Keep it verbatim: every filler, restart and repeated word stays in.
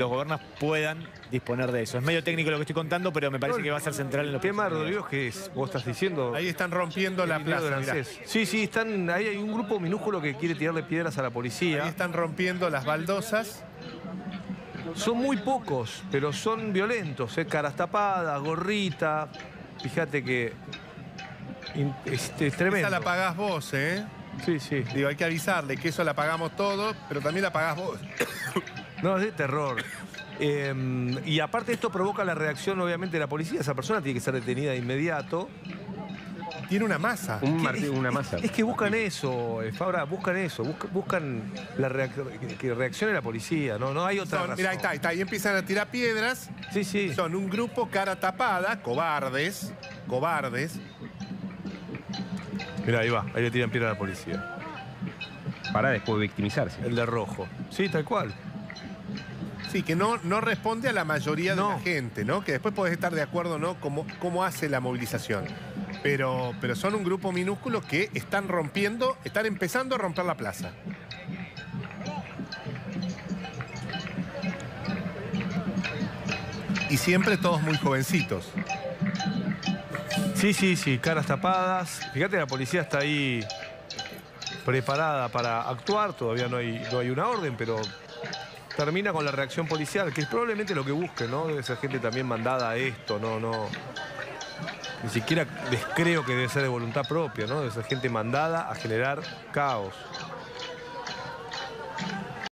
los gobiernos puedan disponer de eso. Es medio técnico lo que estoy contando, pero me parece No, que va a ser central en lo El tema, próximos Rodrigo, es que es- vos estás diciendo... Ahí están rompiendo la el video plaza, del mirá. ANSES. Sí, sí, están, ahí hay un grupo minúsculo que quiere tirarle piedras a la Ahí policía. están rompiendo las baldosas. Son muy pocos, pero son violentos, ¿eh? Caras tapadas, gorrita. Fíjate que es, es tremendo. Esa la pagás vos, ¿eh? Sí, sí. Digo, hay que avisarle que eso la pagamos todos, pero también la pagás vos. No, es de terror. Eh, y aparte esto provoca la reacción, obviamente, de la policía. Esa persona tiene que ser detenida de inmediato. Tiene una masa. Un Que martillo, es, una masa. Es, es que buscan eso, eh, Fabra, buscan eso. Busca- buscan la reac- que, que reaccione la policía. No, no hay otra Son, razón. mira, ahí está, ahí está. Ahí empiezan a tirar piedras. Sí, sí. Son un grupo cara tapada, cobardes, cobardes. Mira, ahí va. Ahí le tiran piedra a la policía. Para después victimizarse. El de rojo. Sí, tal cual. Sí, que no, no responde a la mayoría de No. la gente, ¿no? Que después podés estar de acuerdo, ¿no? Cómo, cómo hace la movilización. Pero, pero son un grupo minúsculo que están rompiendo, están empezando a romper la plaza. Y siempre todos muy jovencitos. Sí, sí, sí. Caras tapadas. Fíjate, la policía está ahí preparada para actuar. Todavía no hay, no hay una orden, pero termina con la reacción policial, que es probablemente lo que busque, ¿no? Debe ser gente también mandada a esto, no, no. Ni siquiera les creo que debe ser de voluntad propia, ¿no? Debe ser gente mandada a generar caos.